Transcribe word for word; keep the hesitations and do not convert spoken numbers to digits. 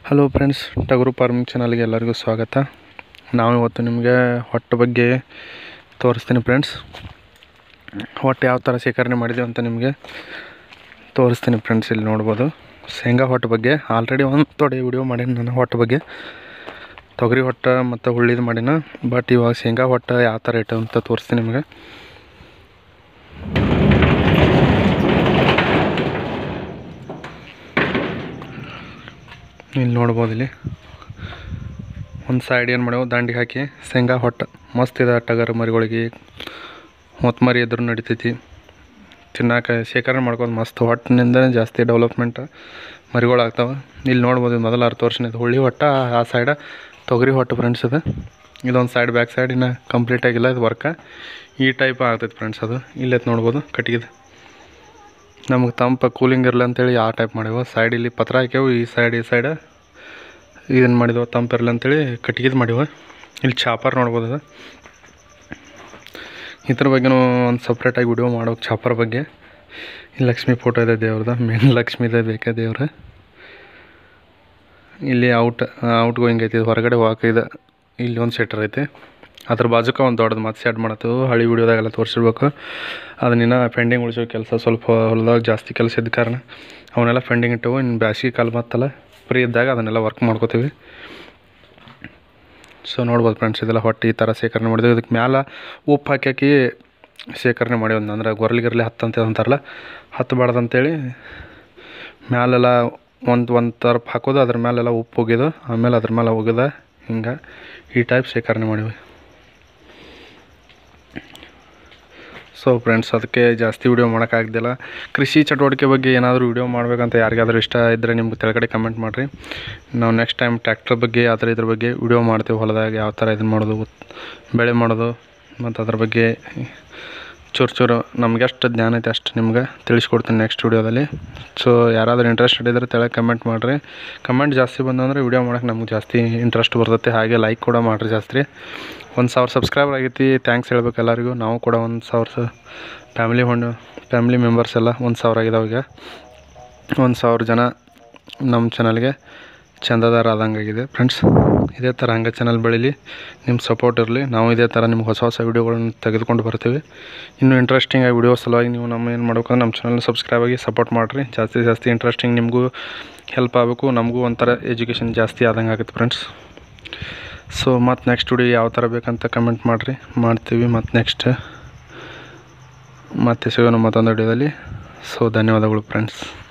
Hello friends, ಟಗರು farming ಚಾನಲ್ಗೆ ಎಲ್ಲರಿಗೂ ಸ್ವಾಗತ. ನಾವು ಇವತ್ತು ನಿಮಗೆ ಹೊಟ್ಟು ಬಗ್ಗೆ ತೋರಿಸ್ತೀನಿ ಫ್ರೆಂಡ್ಸ್. ಹೊಟ್ಟು ಯಾವ ಥರ ಶೇಖರಣೆ ಮಾಡಿದ್ದೀವಿ ಅಂತ ನಿಮಗೆ ತೋರಿಸ್ತೀನಿ ಫ್ರೆಂಡ್ಸ್. ಇಲ್ಲಿ ನೋಡ್ಬೋದು ಶೇಂಗಾ ಹೊಟ್ಟು ಬಗ್ಗೆ ಆಲ್ರೆಡಿ ಒಂದು ತೊಡೆ ವಿಡಿಯೋ ಮಾಡೀನಿ ನಾನು. ಹೊಟ್ಟು ಬಗ್ಗೆ ತೊಗರಿ ಹೊಟ್ಟು ಮತ್ತು ಹುಳ್ಳಿದು ಮಾಡಿನ. ಬಟ್ ಇವಾಗ ಶೇಂಗಾ ಹೊಟ್ಟು ಯಾವ ಥರ ಇಟ್ಟು ಅಂತ ತೋರಿಸ್ತೀನಿ ನಿಮಗೆ. ಇಲ್ಲಿ ನೋಡ್ಬೋದು, ಇಲ್ಲಿ ಒಂದು ಸೈಡ್ ಏನು ಮಾಡ್ಯಾವ ದಂಡಿಗೆ ಹಾಕಿ ಶೇಂಗಾ ಹೊಟ್ಟು ಮಸ್ತ್ ಇದೆ. ಟಗರು ಮರಿಗಳಿಗೆ ಹೊತ್ತು ಮರಿ ಇದ್ರೂ ನಡಿತೈತಿ, ತಿನ್ನಕ್ಕೆ ಶೇಖರಣೆ ಮಾಡ್ಕೊಂಡು ಮಸ್ತ್. ಹೊಟ್ಟಿನಿಂದ ಜಾಸ್ತಿ ಡೆವಲಪ್ಮೆಂಟ್ ಮರಿಗಳು ಆಗ್ತಾವೆ. ಇಲ್ಲಿ ನೋಡ್ಬೋದು ಮೊದಲು ಅರ್ಧ ವರ್ಷ ಇದು ಹುಳಿ ಹೊಟ್ಟು, ಆ ಸೈಡ ತೊಗರಿ ಹೊಟ್ಟು ಫ್ರೆಂಡ್ಸ್. ಇದು ಇದೊಂದು ಸೈಡ್ ಬ್ಯಾಕ್ ಸೈಡ್ ಇನ್ನೂ ಕಂಪ್ಲೀಟ್ ಆಗಿಲ್ಲ ಇದು ವರ್ಕ. ಈ ಟೈಪ್ ಆಗ್ತೈತೆ ಫ್ರೆಂಡ್ಸ್. ಅದು ಇಲ್ಲೇ ನೋಡ್ಬೋದು ಕಟ್ಟಿಗೆ ನಮಗೆ ತಂಪ ಕೂಲಿಂಗ್ ಇರಲಿ ಅಂತೇಳಿ ಆ ಟೈಪ್ ಮಾಡಿವ. ಸೈಡ್ ಇಲ್ಲಿ ಪತ್ರ ಹಾಕ್ಯಾವು, ಈ ಸೈಡ್ ಈ ಸೈಡ್ ಇದನ್ನು ಮಾಡಿದೆವು ತಂಪ ಇರಲಿ ಅಂತೇಳಿ ಕಟ್ಟಿಗೆದು ಮಾಡಿವ. ಇಲ್ಲಿ ಚಾಪರ್ ನೋಡ್ಬೋದು. ಅದು ಇದ್ರ ಬಗ್ಗೆನೂ ಒಂದು ಸಪ್ರೇಟಾಗಿ ವಿಡಿಯೋ ಮಾಡೋಕೆ ಚಾಪರ್ ಬಗ್ಗೆ. ಇಲ್ಲಿ ಲಕ್ಷ್ಮಿ ಫೋಟೋ ಇದೆ ದೇವ್ರದ್ದು, ಮೇನ್ ಲಕ್ಷ್ಮೀದೇ ಬೇಕಾ ದೇವ್ರ. ಇಲ್ಲಿ ಔಟ್ ಔಟ್ ಗೋಯಿಂಗ್ ಐತಿ, ಹೊರಗಡೆ ವಾಕ್ ಇದೆ. ಇಲ್ಲಿ ಒಂದು ಶೆಟರ್ ಐತಿ, ಅದ್ರ ಬಾಜುಕ ಒಂದು ದೊಡ್ಡದು ಮತ್ತೆ ಸೆಟ್ ಮಾಡತ್ತು. ಹಳಿ ವಿಡಿಯೋದಾಗೆಲ್ಲ ತೋರಿಸಿರ್ಬೇಕು. ಅದನ್ನಿನ್ನ ಪೆಂಡಿಂಗ್ ಉಳಿಸೋ ಕೆಲಸ, ಸ್ವಲ್ಪ ಹೊಲದಾಗ ಜಾಸ್ತಿ ಕೆಲಸ ಇದ್ದ ಕಾರಣ ಅವನ್ನೆಲ್ಲ ಪೆಂಡಿಂಗ್ ಇಟ್ಟವು. ಇನ್ನು ಬ್ಯಾಸಿಗೆ ಕಾಲ ಮತ್ತಲ್ಲ ಫ್ರೀ ಇದ್ದಾಗ ಅದನ್ನೆಲ್ಲ ವರ್ಕ್ ಮಾಡ್ಕೋತೀವಿ. ಸೊ ನೋಡ್ಬೋದು ಫ್ರೆಂಡ್ಸ್, ಇದೆಲ್ಲ ಹೊಟ್ಟೆ ಈ ಥರ ಶೇಖರಣೆ ಮಾಡಿದ್ವಿ. ಇದಕ್ಕೆ ಮ್ಯಾಲೆ ಉಪ್ಪು ಹಾಕಿ ಹಾಕಿ ಶೇಖರಣೆ ಮಾಡಿವಿ. ಅಂದ್ರೆ ಗೊರಲಿ ಗಿರಲಿ ಹತ್ತಂತ ಅಂತಾರಲ್ಲ, ಹತ್ತಬಾರ್ದು ಅಂತೇಳಿ ಮ್ಯಾಲೆಲ್ಲ ಒಂದು ಒಂದು ತರ್ಪ್ ಹಾಕೋದು, ಅದ್ರ ಮೇಲೆಲ್ಲ ಉಪ್ಪು ಹೋಗಿದ್ದು, ಆಮೇಲೆ ಅದ್ರ ಮೇಲೆ ಹೋಗಿದ ಹಿಂಗೆ ಈ ಟೈಪ್ ಶೇಖರಣೆ ಮಾಡಿವಿ. ಸೊ ಫ್ರೆಂಡ್ಸ್, ಅದಕ್ಕೆ ಜಾಸ್ತಿ ವೀಡಿಯೋ ಮಾಡೋಕ್ಕಾಗ್ದಿಲ್ಲ. ಕೃಷಿ ಚಟುವಟಿಕೆ ಬಗ್ಗೆ ಏನಾದರೂ ವೀಡಿಯೋ ಮಾಡಬೇಕಂತ ಯಾರಿಗಾದರೂ ಇಷ್ಟ ಇದ್ದರೆ ನಿಮ್ಗೆ ಕೆಳಗಡೆ ಕಮೆಂಟ್ ಮಾಡಿರಿ. ನಾವು ನೆಕ್ಸ್ಟ್ ಟೈಮ್ ಟ್ಯಾಕ್ಟರ್ ಬಗ್ಗೆ ಆ ಥರ ಇದ್ರ ಬಗ್ಗೆ ವೀಡಿಯೋ ಮಾಡ್ತೀವಿ. ಹೊಲದಾಗ ಯಾವ ಥರ ಇದನ್ನು ಮಾಡೋದು, ಬೆಳೆ ಮಾಡೋದು, ಮತ್ತು ಅದ್ರ ಬಗ್ಗೆ ಚೂರು ಚೂರು ನಮ್ಗೆ ಎಷ್ಟು ಜ್ಞಾನ ಐತೆ ಅಷ್ಟು ನಿಮ್ಗೆ ತಿಳಿಸ್ಕೊಡ್ತೀನಿ ನೆಕ್ಸ್ಟ್ ವೀಡಿಯೋದಲ್ಲಿ. ಸೊ ಯಾರಾದರೂ ಇಂಟ್ರೆಸ್ಟೆಡ್ ಇದ್ದರೆ ತೆಳಗೆ ಕಮೆಂಟ್ ಮಾಡಿರಿ. ಕಮೆಂಟ್ ಜಾಸ್ತಿ ಬಂದಂದರೆ ವೀಡಿಯೋ ಮಾಡೋಕ್ಕೆ ನಮ್ಗೆ ಜಾಸ್ತಿ ಇಂಟ್ರೆಸ್ಟ್ ಬರ್ತೈತೆ. ಹಾಗೆ ಲೈಕ್ ಕೂಡ ಮಾಡಿರಿ ಜಾಸ್ತಿ. ಒಂದು ಸಾವಿರ ಸಬ್ಸ್ಕ್ರೈಬರ್ ಆಗೈತಿ, ಥ್ಯಾಂಕ್ಸ್ ಹೇಳ್ಬೇಕು ಎಲ್ಲರಿಗೂ. ನಾವು ಕೂಡ ಒಂದು ಸಾವಿರ ಸ ಫ್ಯಾಮಿಲಿ ಹೊಂಡು ಫ್ಯಾಮಿಲಿ ಮೆಂಬರ್ಸ್ ಎಲ್ಲ ಒಂದು ಸಾವಿರ ಆಗಿದಾವೆ. ಈಗ ಒಂದು ಸಾವಿರ ಜನ ನಮ್ಮ ಚಾನಲ್ಗೆ ಚಂದಾದಾರ ಆದಂಗಾಗಿದೆ ಫ್ರೆಂಡ್ಸ್. ಇದೇ ಥರ ಹಂಗೆ ಚಾನಲ್ ಬೆಳೀಲಿ, ನಿಮ್ಮ ಸಪೋರ್ಟ್ ಇರಲಿ. ನಾವು ಇದೇ ಥರ ನಿಮ್ಗೆ ಹೊಸ ಹೊಸ ವೀಡಿಯೋಗಳನ್ನು ತೆಗೆದುಕೊಂಡು ಬರ್ತೀವಿ. ಇನ್ನೂ ಇಂಟ್ರೆಸ್ಟಿಂಗ್ ಆಗಿ ವೀಡಿಯೋ ಸಲುವಾಗಿ ನೀವು ನಮ್ಮ ಏನು ಮಾಡ್ಬೇಕಂದ್ರೆ ನಮ್ಮ ಚಾನಲ್ನ ಸಬ್ಸ್ಕ್ರೈಬ್ ಆಗಿ ಸಪೋರ್ಟ್ ಮಾಡಿರಿ. ಜಾಸ್ತಿ ಜಾಸ್ತಿ ಇಂಟ್ರೆಸ್ಟಿಂಗ್, ನಿಮಗೂ ಹೆಲ್ಪ್ ಆಗಬೇಕು, ನಮಗೂ ಒಂಥರ ಎಜುಕೇಷನ್ ಜಾಸ್ತಿ ಆದಂಗೆ ಆಗುತ್ತೆ ಫ್ರೆಂಡ್ಸ್. ಸೊ ಮತ್ತು ನೆಕ್ಸ್ಟ್ ವಿಡಿಯೋ ಯಾವ ಥರ ಬೇಕಂತ ಕಮೆಂಟ್ ಮಾಡಿರಿ, ಮಾಡ್ತೀವಿ. ಮತ್ತು ನೆಕ್ಸ್ಟ್ ಮತ್ತೆ ಸಿಗೋಣ ಮತ್ತೊಂದು ವಿಡಿಯೋದಲ್ಲಿ. ಸೊ ಧನ್ಯವಾದಗಳು ಫ್ರೆಂಡ್ಸ್.